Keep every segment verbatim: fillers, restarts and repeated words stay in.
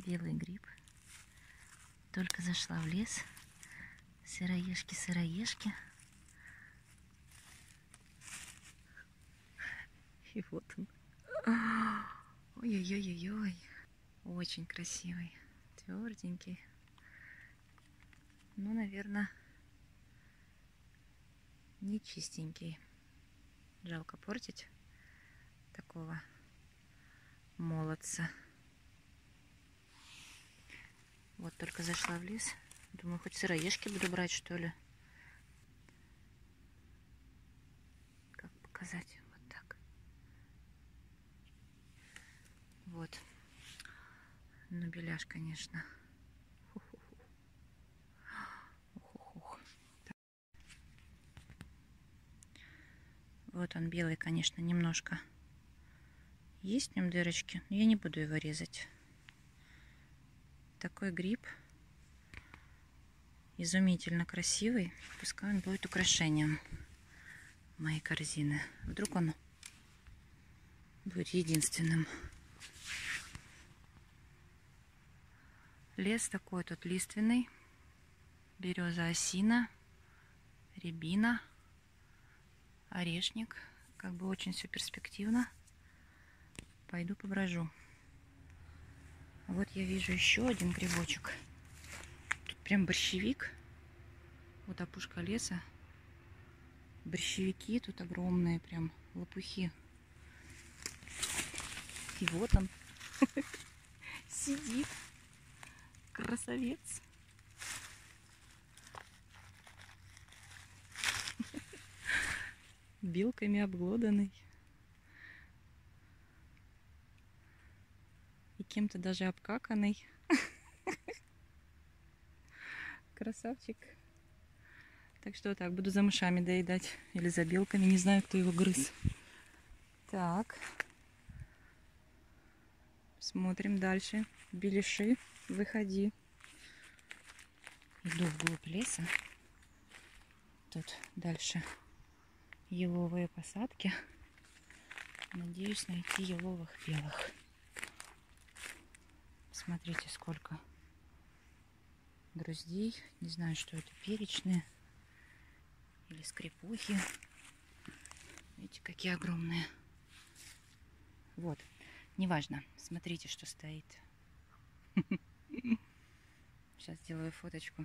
Белый гриб. Только зашла в лес. Сыроежки, сыроежки. И вот он. Ой-ой-ой-ой-ой. Очень красивый. Тверденький. Ну, наверное, не чистенький. Жалко портить такого молодца. Вот только зашла в лес. Думаю, хоть сыроежки буду брать, что ли. Как показать? Вот так. Вот. Ну, беляш, конечно. Ух-ух-ух. Вот он белый, конечно, немножко. Есть в нем дырочки, но я не буду его резать. Такой гриб. Изумительно красивый. Пускай он будет украшением моей корзины. Вдруг он будет единственным. Лес такой тут лиственный. Береза, осина, рябина, орешник. Как бы очень все перспективно. Пойду поброжу. Вот я вижу еще один грибочек. Тут прям борщевик. Вот опушка леса. Борщевики тут огромные, прям лопухи. И вот он сидит. Красавец. Белками обглоданный. И кем-то даже обкаканный. Красавчик. Так что так, буду за мышами доедать. Или за белками. Не знаю, кто его грыз. Так. Смотрим дальше. Беляши, выходи. Иду вглубь леса. Тут дальше еловые посадки. Надеюсь найти еловых белых. Смотрите, сколько друздей. Не знаю, что это, перечные или скрипухи. Видите, какие огромные. Вот. Неважно. Смотрите, что стоит. Сейчас сделаю фоточку.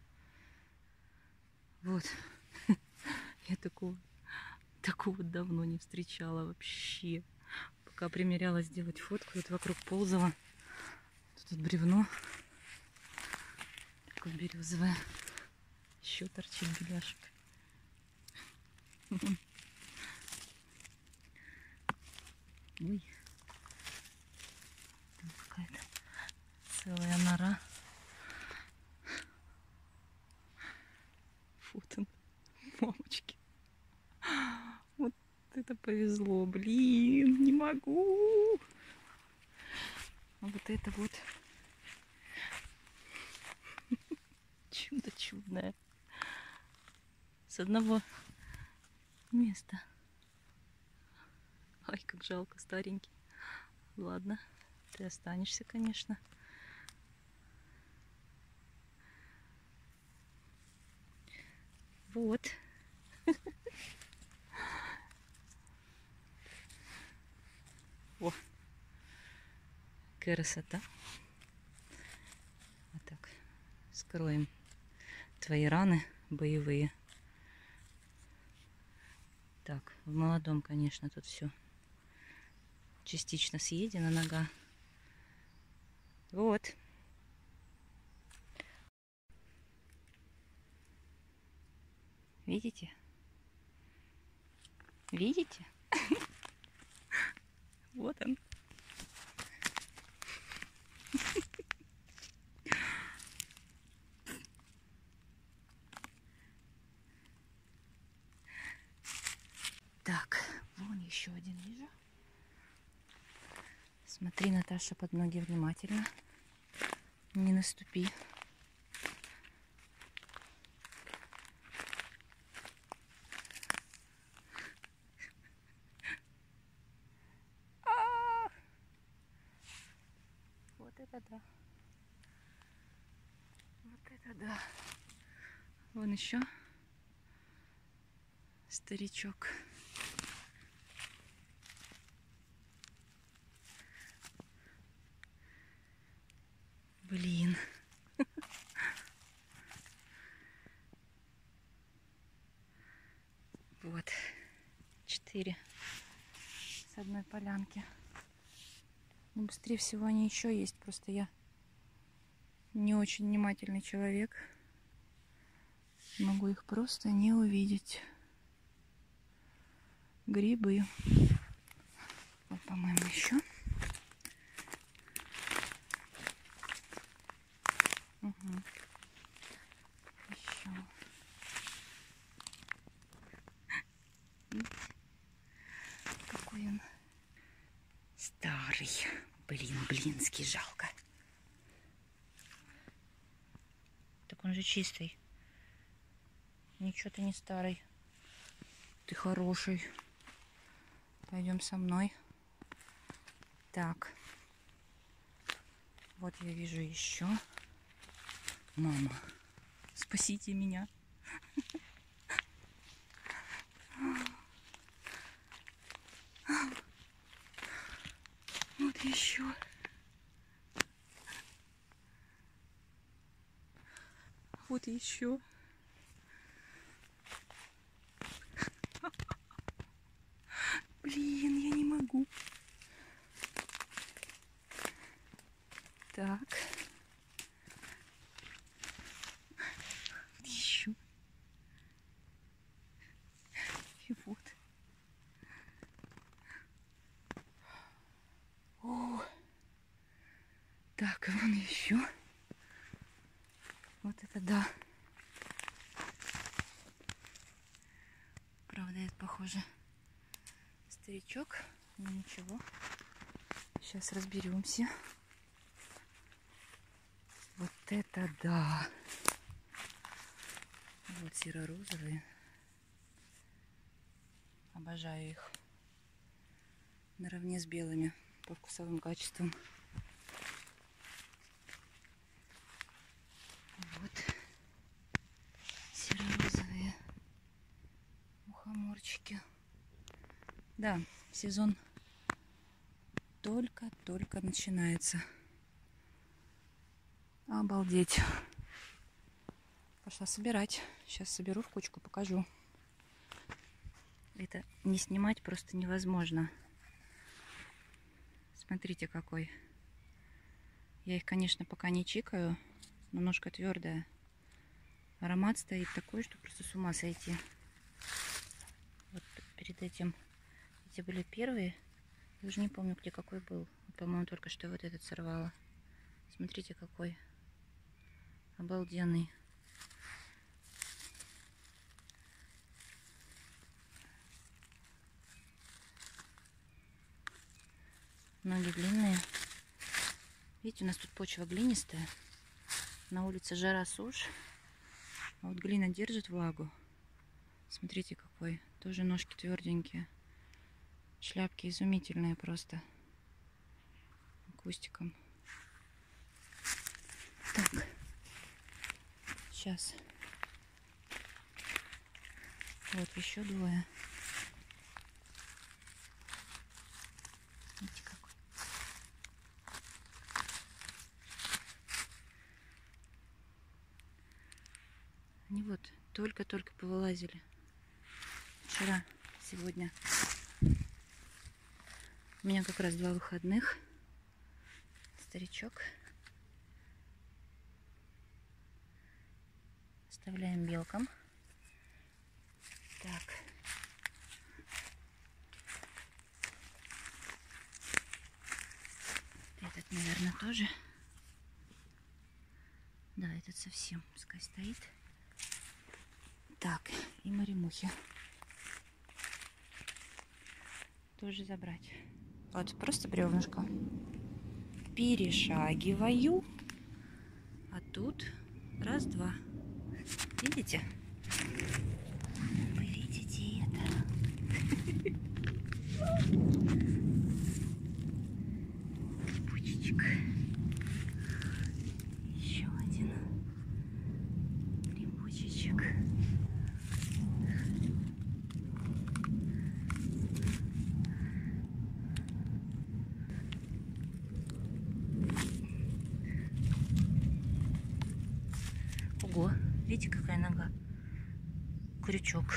Вот. Я такого, такого давно не встречала вообще. Пока примеряла сделать фотку, вот вокруг ползала. Тут бревно. Такое березовое. Еще торчит беляшек. Ой. Там какая-то целая нора. Вот он. Мамочки. Вот это повезло. Блин, не могу. А вот это вот чудо чудное. С одного места. Ай, как жалко, старенький. Ладно, ты останешься, конечно. Вот. О, красота. Вот так. Скроем твои раны боевые. Так, в молодом, конечно, тут все частично съедена нога. Вот. Видите? Видите? Вот он. Так, вон еще один вижу. Смотри, Наташа, под ноги внимательно. Не наступи. Вот это да. это да. Вон еще старичок. Блин. Вот. Четыре с одной полянки. Но быстрее всего они еще есть. Просто я не очень внимательный человек. Могу их просто не увидеть. Грибы. Вот, по-моему, еще. Угу. Еще. Видите? Какой он старый. Блин, блинский, жалко. Так он же чистый. Ничего ты не старый. Ты хороший. Пойдем со мной. Так. Вот я вижу еще. Мама, спасите меня. Вот еще. Вот еще. Блин, я не могу. Так. Еще. И вот. О. Так, и вон еще. Вот это да. Правда, это похоже старичок, но ничего. Сейчас разберемся. Вот это да. Вот серо-розовые. Обожаю их. Наравне с белыми по вкусовым качествам. Вот серо-розовые мухоморчики. Да, сезон только-только начинается. Обалдеть. Пошла собирать. Сейчас соберу в кучку, покажу. Это не снимать просто невозможно. Смотрите, какой. Я их, конечно, пока не чикаю, но ножка твердая. Аромат стоит такой, что просто с ума сойти. Вот перед этим эти были первые. Я уже не помню, где какой был. По-моему, только что вот этот сорвала. Смотрите, какой обалденный. Ноги длинные. Видите, у нас тут почва глинистая. На улице жара, сушь. А вот глина держит влагу. Смотрите, какой. Тоже ножки тверденькие. Шляпки изумительные просто. Кустиком. Так. Сейчас. Вот еще двое. Видите, какой. Они вот только-только повылазили. Вчера, сегодня. У меня как раз два выходных. Старичок. Оставляем белкам. Так. Этот, наверное, тоже. Да, этот совсем пускай стоит. Так, и маремухи. Тоже забрать. Вот просто бревнышко. Перешагиваю. А тут раз-два. Видите? Вы видите это? Пучечек. Еще один. Видите, какая нога? Крючок.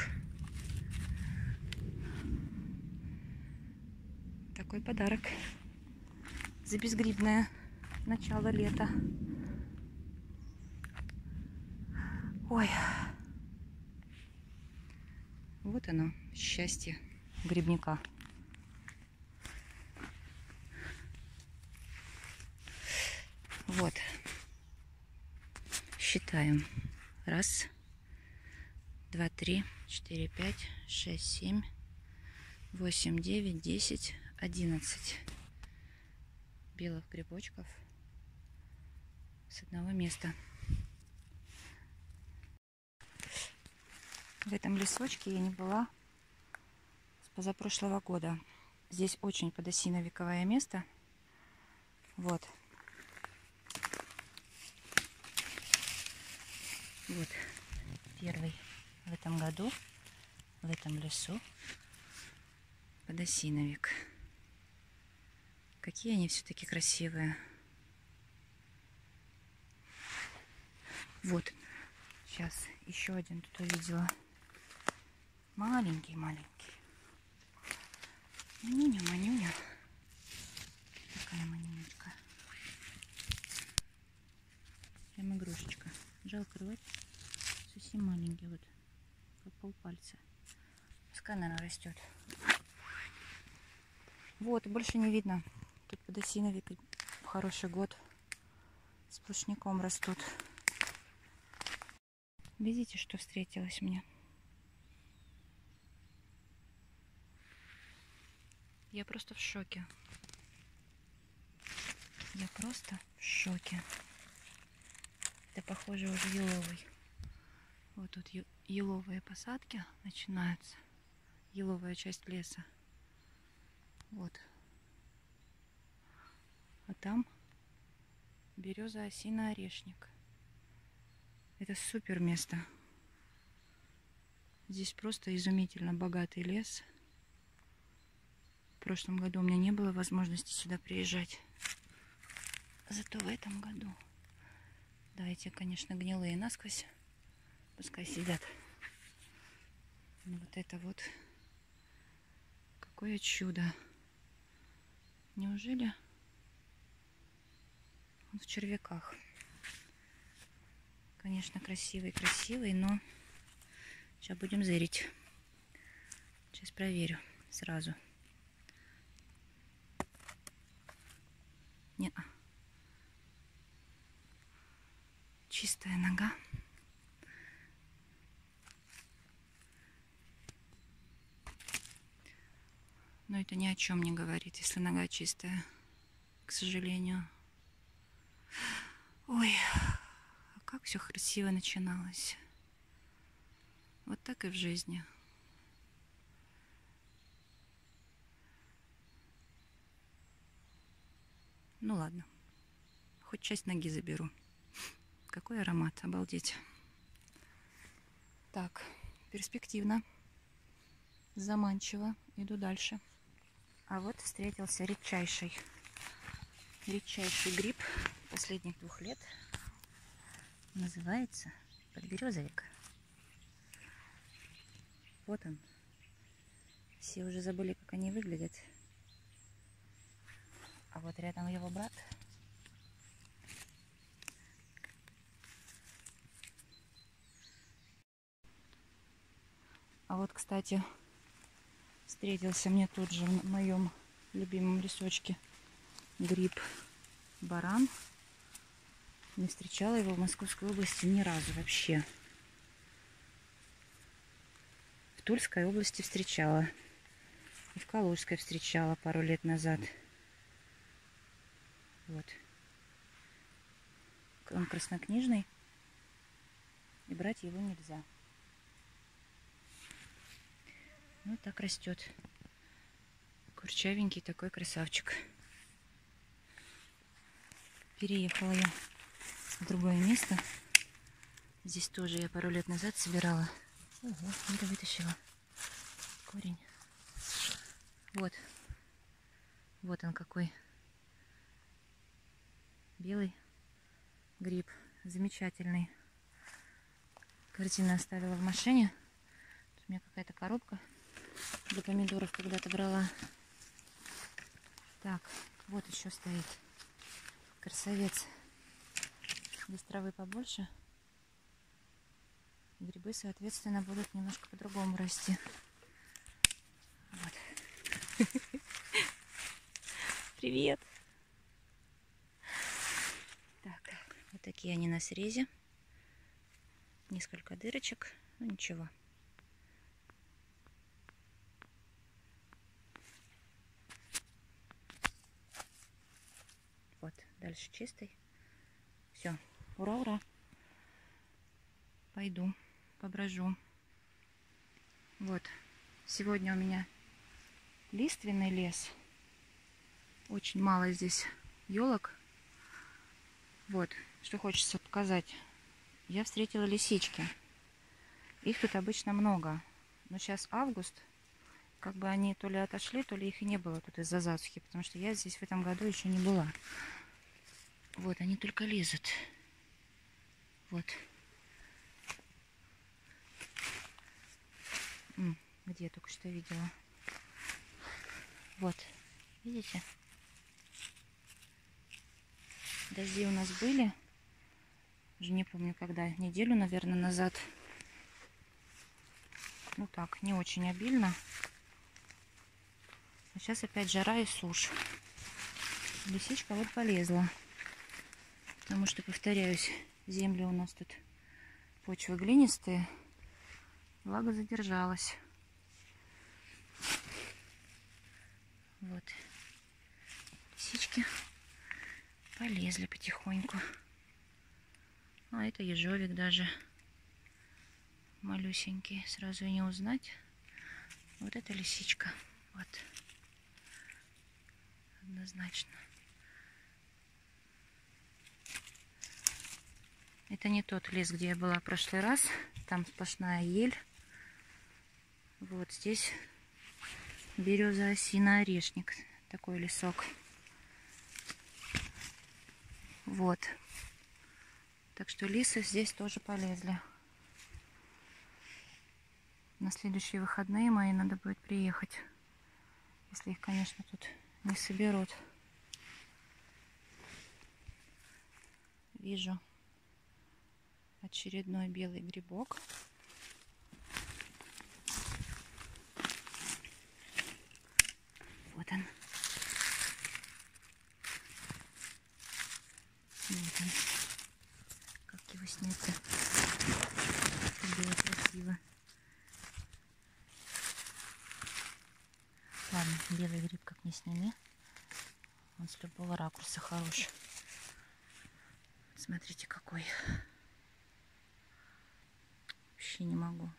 Такой подарок за безгрибное начало лета. Ой. Вот оно, счастье грибника. Вот. Считаем. Раз, два, три, четыре, пять, шесть, семь, восемь, девять, десять, одиннадцать белых грибочков с одного места. В этом лесочке я не была с позапрошлого года. Здесь очень подосиновиковое место. Вот. Вот первый в этом году в этом лесу подосиновик. Какие они все-таки красивые. Вот. Сейчас еще один тут увидела. Маленький-маленький. Манюня, манюня. Такая манюнечка. Прям игрушечка. Жалко рвать. Совсем маленький. Вот. Как полпальца. Пускай, наверное, растет. Вот, и больше не видно. Тут подосиновик в хороший год сплошняком растут. Видите, что встретилось мне? Я просто в шоке. Я просто в шоке. Это похоже уже еловый. Вот тут еловые посадки начинаются. Еловая часть леса. Вот. А там береза, осина, орешник. Это супер место. Здесь просто изумительно богатый лес. В прошлом году у меня не было возможности сюда приезжать. Зато в этом году. Да, эти, конечно, гнилые насквозь. Пускай сидят. Но вот это вот. Какое чудо. Неужели он в червяках? Конечно, красивый, красивый, но сейчас будем зырить. Сейчас проверю сразу. Не, чистая нога. Но это ни о чем не говорит, если нога чистая, к сожалению. Ой, а как все красиво начиналось. Вот так и в жизни. Ну ладно, хоть часть ноги заберу. Какой аромат, обалдеть. Так, перспективно, заманчиво, иду дальше. А вот встретился редчайший, редчайший гриб последних двух лет. Называется подберезовик. Вот он. Все уже забыли, как они выглядят. А вот рядом его брат. А вот, кстати, встретился мне тут же в моем любимом лесочке гриб баран. Не встречала его в Московской области ни разу вообще. В Тульской области встречала. И в Калужской встречала пару лет назад. Вот. Он краснокнижный. И брать его нельзя. Ну, так растет. Курчавенький такой красавчик. Переехала я в другое место. Здесь тоже я пару лет назад собирала. Ого, это вытащила. Корень. Вот. Вот он какой. Белый гриб. Замечательный. Корзину оставила в машине. Тут у меня какая-то коробка для помидоров когда-то брала. Так, вот еще стоит красавец. Здесь травы побольше. Грибы, соответственно, будут немножко по-другому расти. Вот. Привет! Так, вот такие они на срезе. Несколько дырочек, ну ничего. Вот, дальше чистый. Все, ура, ура! Пойду, поброжу. Вот, сегодня у меня лиственный лес. Очень мало здесь елок. Вот, что хочется показать. Я встретила лисички. Их тут обычно много. Но сейчас август. Как бы они то ли отошли, то ли их и не было тут из-за засухи. Потому что я здесь в этом году еще не была. Вот, они только лезут. Вот. М, где я только что видела. Вот. Видите? Дожди у нас были. Уже не помню когда. Неделю, наверное, назад. Ну так, не очень обильно. А сейчас опять жара и сушь. Лисичка вот полезла. Потому что, повторяюсь, земли у нас тут почвы глинистые. Влага задержалась. Вот. Лисички полезли потихоньку. А это ежовик даже. Малюсенький. Сразу и не узнать. Вот это лисичка. Вот. Однозначно. Это не тот лес, где я была в прошлый раз. Там сплошная ель. Вот здесь береза, осина, орешник. Такой лесок. Вот. Так что лисы здесь тоже полезли. На следующие выходные мои надо будет приехать. Если их, конечно, тут не соберут. Вижу очередной белый грибок. Вот он. Вот он. Как его снять-то? Было красиво. Ладно, белый гриб как не сними. Он с любого ракурса хорош. Смотрите, какой. Вообще не могу.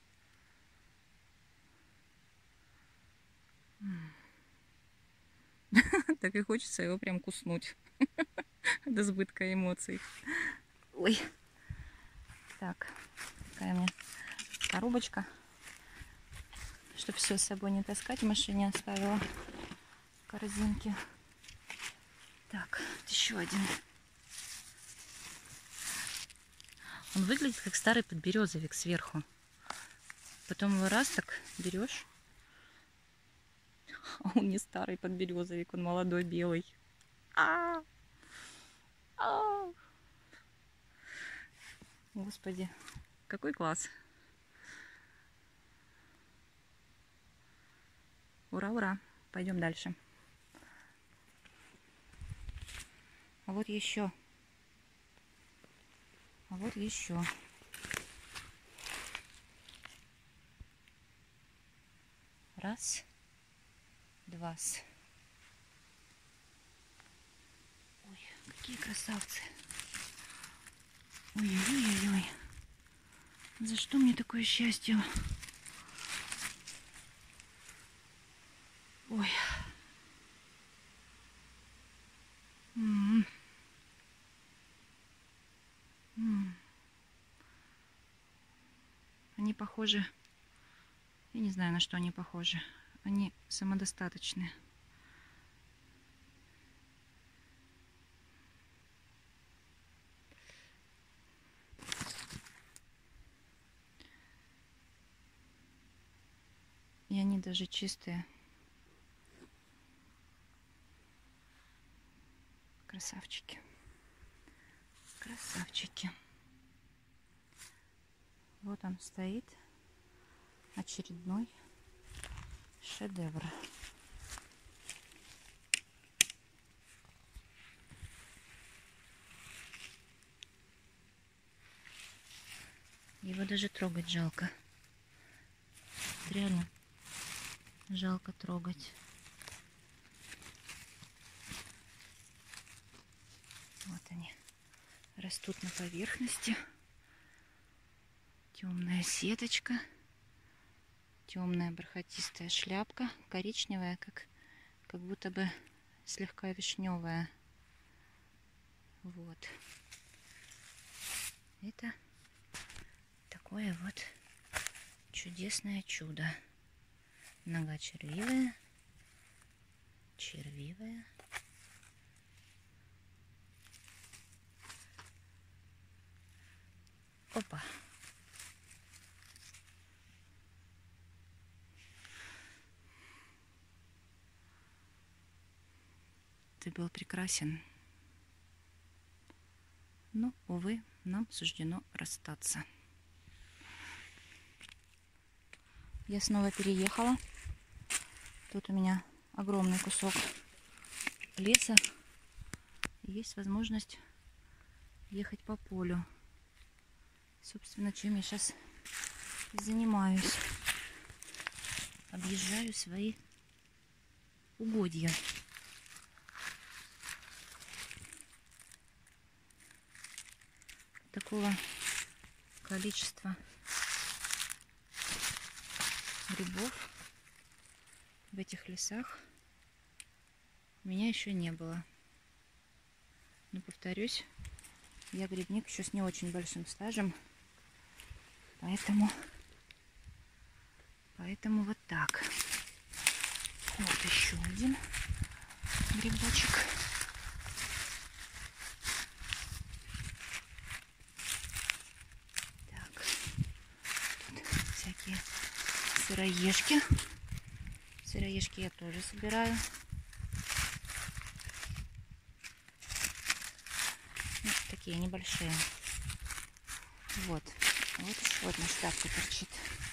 Так и хочется его прям куснуть. До избытка эмоций. Ой. Так, такая у меня коробочка. Чтобы все с собой не таскать, в машине оставила в корзинке. Так, вот еще один. Он выглядит как старый подберезовик сверху. Потом его раз так берешь. А он не старый подберезовик, он молодой белый. А -а -а. Господи, какой класс. Ура, ура. Пойдем дальше. А вот еще. А вот еще. Раз. Два. Ой, какие красавцы. Ой-ой-ой-ой. За что мне такое счастье? Ой. М-м. М-м. Они похожи. Я не знаю, на что они похожи. Они самодостаточные. они даже чистые. Красавчики. Красавчики. Вот он стоит. Очередной шедевр. Его даже трогать жалко. Реально жалко трогать. Вот они растут на поверхности. Темная сеточка. Темная бархатистая шляпка. Коричневая, как, как будто бы слегка вишневая. Вот. Это такое вот чудесное чудо. Нога червивая. Червивая. Опа. Ты был прекрасен. Но, увы, нам суждено расстаться. Я снова переехала. Тут у меня огромный кусок леса. Есть возможность ехать по полю. Собственно, чем я сейчас занимаюсь. Объезжаю свои угодья. Такого количества грибов в этих лесах у меня еще не было. Но, повторюсь, я грибник еще с не очень большим стажем. Поэтому, поэтому вот так. Вот еще один грибочек. Так, тут всякие сыроежки. Сыроежки я тоже собираю. Ну, такие небольшие. Вот. Вот еще одна шляпка торчит.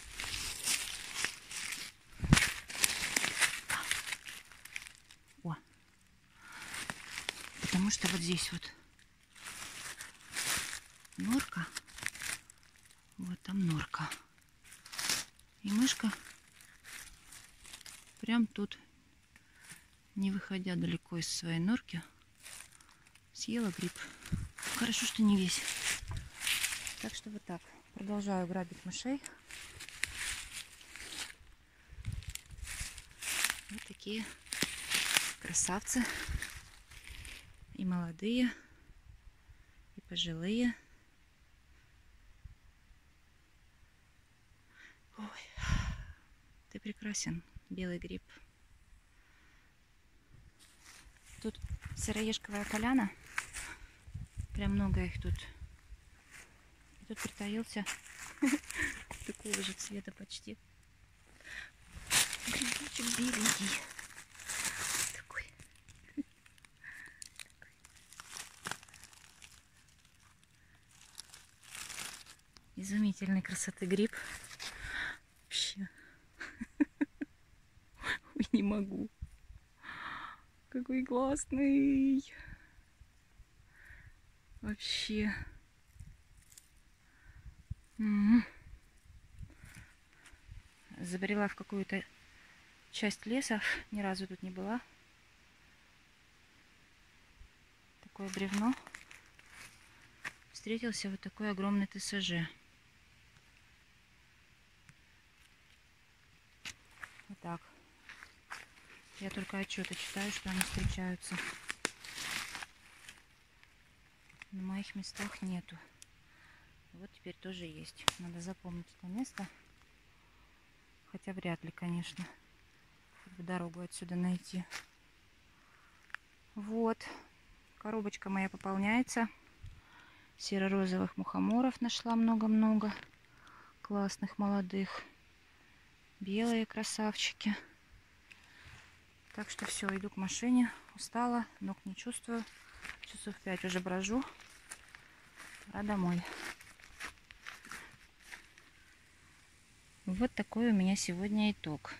О! Потому что вот здесь вот норка. Вот там норка. И мышка прям тут, не выходя далеко из своей норки, съела гриб. Хорошо, что не весь. Так что вот так. Продолжаю грабить мышей. Вот такие красавцы. И молодые, и пожилые. Ой, ты прекрасен, белый гриб. Тут сыроежковая поляна. Прям много их тут. И тут притаился такого же цвета почти грибочек беленький. Такой. Изумительной красоты гриб. Вообще. Ой, не могу. Какой классный. Вообще. М-м. Забрела в какую-то часть леса. Ни разу тут не была. Такое бревно. Встретился вот такой огромный ТСЖ. Вот так. Я только отчеты читаю, что они встречаются. На моих местах нету. Вот теперь тоже есть. Надо запомнить это место. Хотя вряд ли, конечно. Чтобы дорогу отсюда найти. Вот. Коробочка моя пополняется. Серо-розовых мухоморов нашла много-много. Классных, молодых. Белые красавчики. Так что все, иду к машине. Устала, ног не чувствую. Часов пять уже брожу. Пора домой. Вот такой у меня сегодня итог.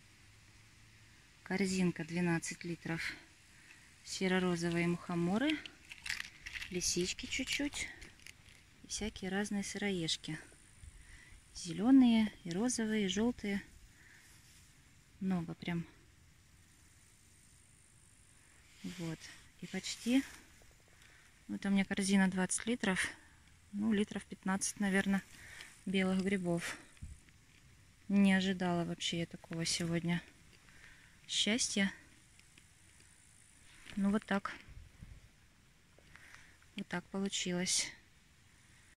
Корзинка двенадцать литров. Серо-розовые мухоморы. Лисички чуть-чуть. И всякие разные сыроежки. Зеленые, и розовые, и желтые. Много прям. Вот. И почти... Вот у меня корзина двадцать литров. Ну, литров пятнадцать, наверное, белых грибов. Не ожидала вообще я такого сегодня счастья. Ну, вот так. Вот так получилось.